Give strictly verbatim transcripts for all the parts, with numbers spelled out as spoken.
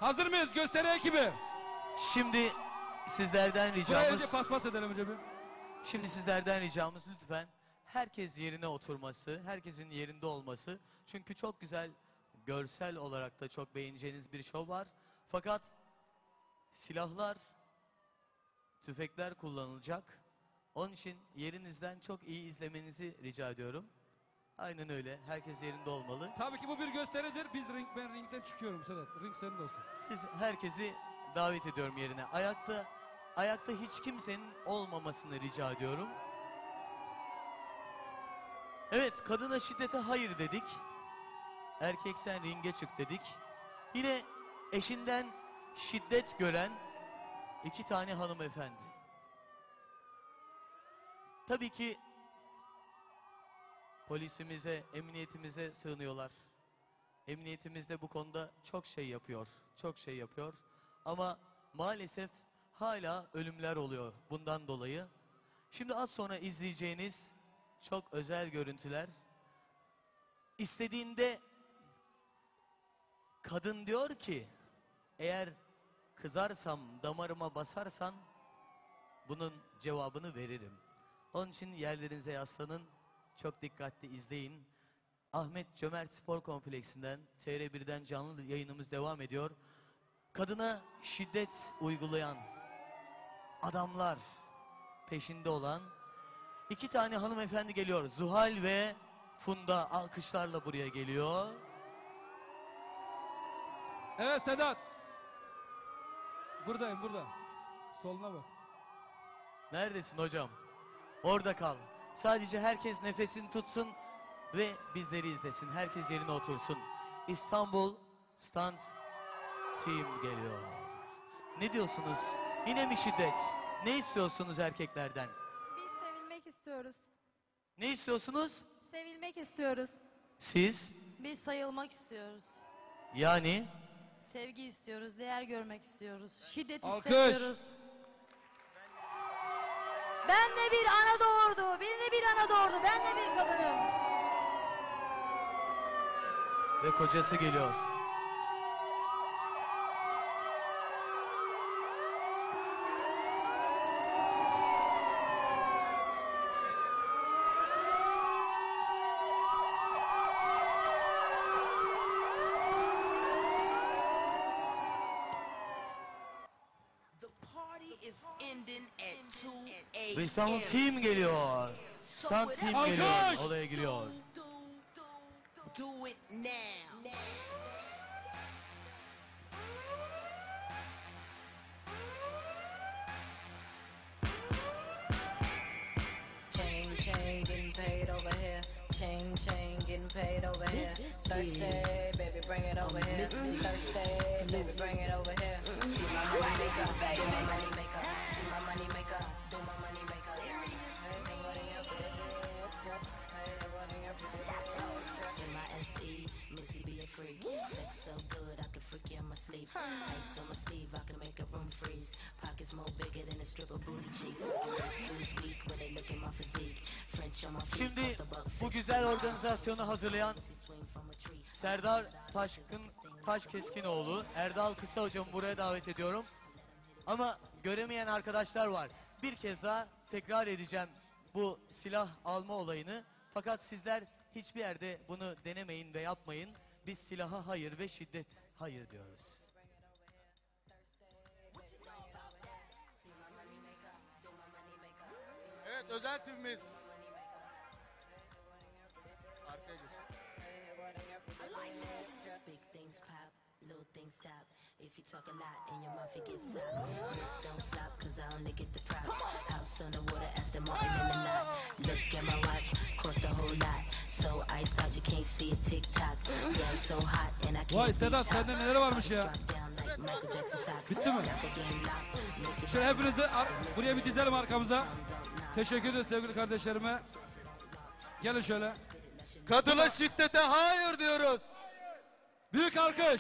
Hazır mıyız gösteri ekibi? Şimdi sizlerden Buraya ricamız... önce paspas edelim önce bir. Şimdi sizlerden ricamız lütfen herkes yerine oturması, herkesin yerinde olması. Çünkü çok güzel, görsel olarak da çok beğeneceğiniz bir şov var. Fakat silahlar, tüfekler kullanılacak. Onun için yerinizden çok iyi izlemenizi rica ediyorum. Aynen öyle. Herkes yerinde olmalı. Tabii ki bu bir gösteridir. Biz ring, ben ringden çıkıyorum Sedat. Ring senin olsun. Siz herkesi davet ediyorum yerine. Ayakta ayakta hiç kimsenin olmamasını rica ediyorum. Evet, kadına şiddete hayır dedik. Erkek sen ringe çık dedik. Yine eşinden şiddet gören iki tane hanımefendi. Tabii ki polisimize, emniyetimize sığınıyorlar. Emniyetimiz de bu konuda çok şey yapıyor, çok şey yapıyor. Ama maalesef hala ölümler oluyor bundan dolayı. Şimdi az sonra izleyeceğiniz çok özel görüntüler. İstediğinde kadın diyor ki, eğer kızarsam, damarıma basarsan bunun cevabını veririm. Onun için yerlerinize yaslanın, çok dikkatli izleyin. Ahmet Cömert Spor Kompleksi'nden, T R bir'den canlı yayınımız devam ediyor. Kadına şiddet uygulayan adamlar peşinde olan iki tane hanımefendi geliyor. Zuhal ve Funda alkışlarla buraya geliyor. Evet Sedat. Buradayım burada. Soluna bak. Neredesin hocam? Orada kal. Sadece herkes nefesini tutsun ve bizleri izlesin. Herkes yerine otursun. İstanbul Stand Team geliyor. Ne diyorsunuz? Yine mi şiddet? Ne istiyorsunuz erkeklerden? Biz sevilmek istiyoruz. Ne istiyorsunuz? Sevilmek istiyoruz. Siz? Biz sayılmak istiyoruz. Yani? Sevgi istiyoruz, değer görmek istiyoruz. Şiddet Alkış. istemiyoruz. Ben de bir ana doğurdu, bir de bir ana doğurdu. Ben de bir kadınım. Ve kocası geliyor. Ve İstanbul Team geliyor. Stand Team geliyor. Alkış. Olaya giriyor. Do it now. Chain, chain, getting paid over here. Chain, chain, getting paid over here. Thursday, baby, bring it over here. Thursday, baby, bring it over here. See my money maker, do my money maker. See my money maker, do my money maker. Hey, nobody up with it. Hey, nobody up with it. M I S E, Missy be a freak. Sex so good, I could freak you in my sleep. Ice on my sleeve, I can make a room freeze. Pockets more bigger than a strip of booty cheeks. Lose weak when they look at my physique. French on my feet, Şimdi cost a buck bu fifty. güzel organizasyonu hazırlayan Swing from a tree. Serdar Taşkın Taş Keskinoğlu, Erdal Kısa hocamı buraya davet ediyorum. Ama göremeyen arkadaşlar var. Bir kez daha tekrar edeceğim bu silah alma olayını. Fakat sizler hiçbir yerde bunu denemeyin ve yapmayın. Biz silaha hayır ve şiddet hayır diyoruz. Evet, özel timimiz. Arkaya geç. Big things pop, little things stop. If you talk a lot and your mouth it gets soft. Wrist don't flop cause I only get the props. House on the water, Aston Martin in the lot. Look at my watch, cost a whole lot. So iced out you can't see it tick tock. Yeah, I'm so hot and I can't Vay be Sedat, top. sende neler varmış ya? Drop down like Michael Jackson socks. Bitti mi? Got the game locked, make it Şöyle right. hepinizi ar- buraya bir dizelim arkamıza. Teşekkür ederiz sevgili kardeşlerime. Gelin şöyle. Kadına şiddete hayır diyoruz. Büyük alkış.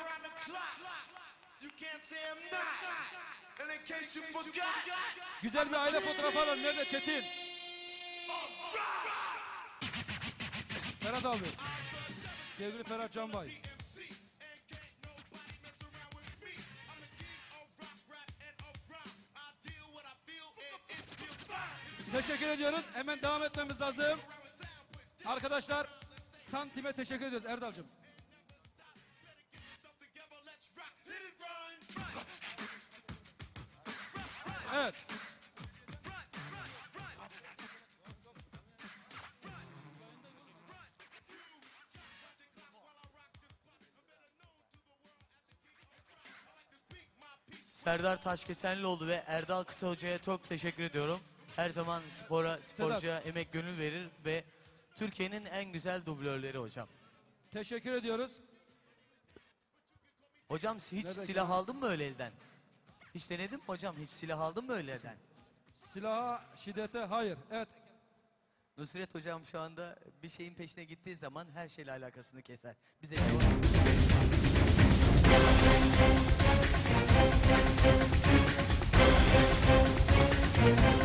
Güzel bir aile fotoğrafı alın. Nerede Çetin? Ferhat abi. Sevgili Ferhat Canbay. Teşekkür ediyoruz. Hemen devam etmemiz lazım. Arkadaşlar, stand time teşekkür ediyoruz Erdal'cığım. Evet. Serdar Taşkesenlioğlu ve Erdal Kısa Hoca'ya çok teşekkür ediyorum. Her zaman spora, sporcuya emek gönül verir ve Türkiye'nin en güzel dublörleri hocam. Teşekkür ediyoruz. Hocam hiç Ne silah bekliyorsun? aldın mı öyle elden? Hiç denedin mi hocam? Hiç silah aldın mı öyle elden? Silaha, şiddete hayır. Evet. Nusret hocam şu anda bir şeyin peşine gittiği zaman her şeyle alakasını keser. Bize bir